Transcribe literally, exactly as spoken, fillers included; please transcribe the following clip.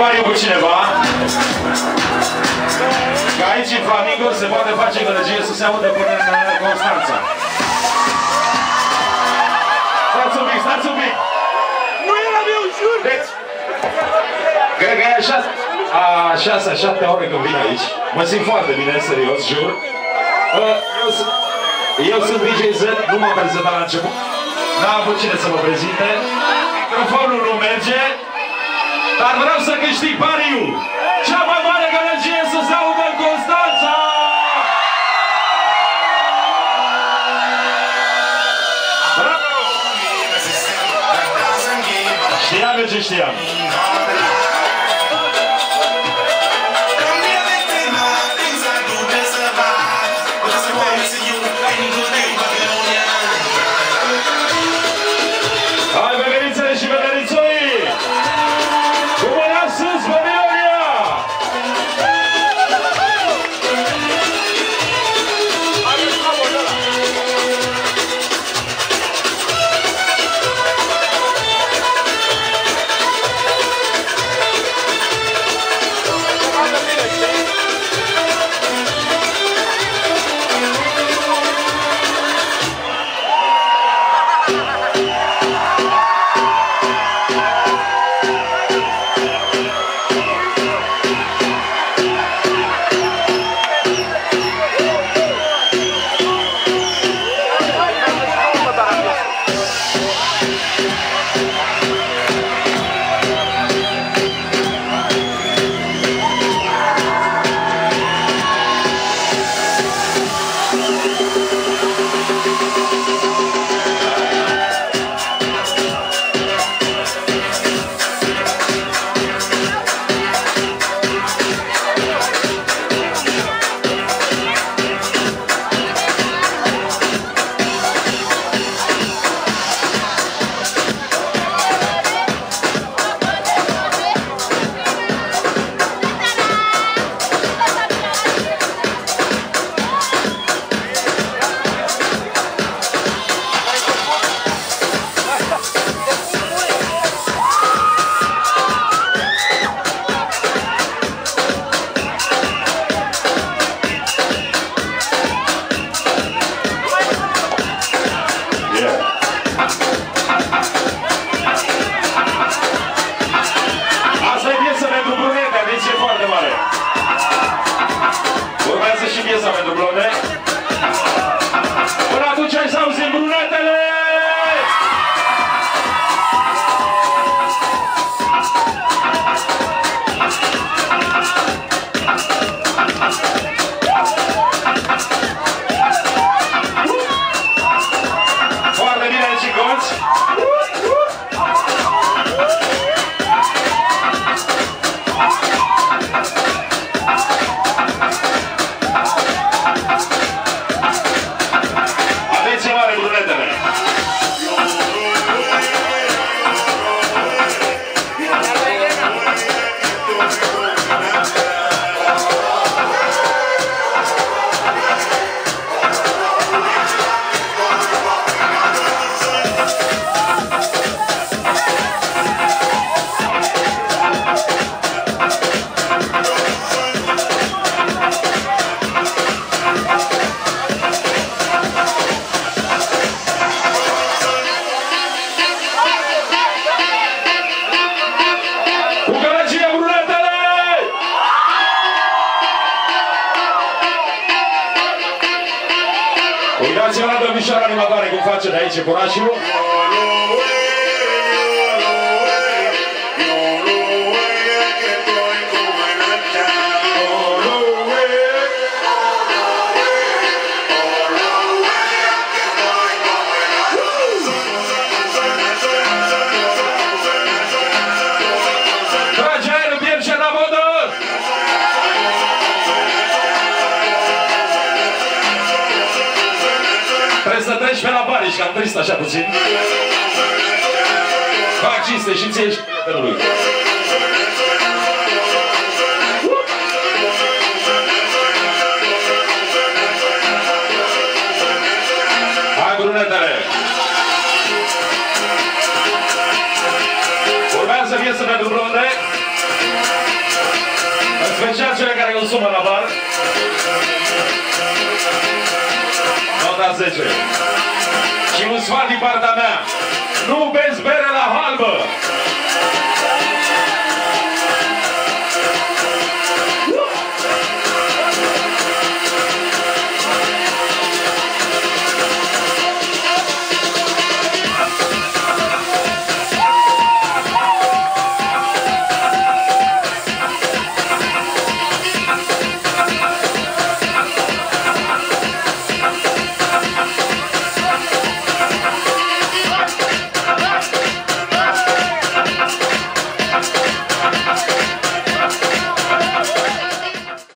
pariu cu cineva. Că aici în Flamingo se poate face gălăgie să se audă până în Constanța. Stați un pic, stați un pic! Nu era meu, jur! Deci, cred că e așa, a șasea, șaptea ore când vin aici. Mă simt foarte bine, serios, jur. Eu sunt, eu sunt D J Z, nu m-am prezentat la început. N-am avut cine să mă prezinte. Microfonul nu merge. Dar vreau să câștig pariu. Cea mai mare gălăgie să se audă în Constanța! Bravo! Știam eu ce știam. Hai, veverițele și veverițoii! Cum o ia sus, Babilonia! Uitați-vă la domnișoara animatoare cum face de aici curașul. Să treci pe la bani și cam trist așa puțin. Fac cinste și ție și prietenului. Hai, brunetele! Urmează viața pentru blonde. în sumă la bar. Nota zece. Și un sfat din partea mea.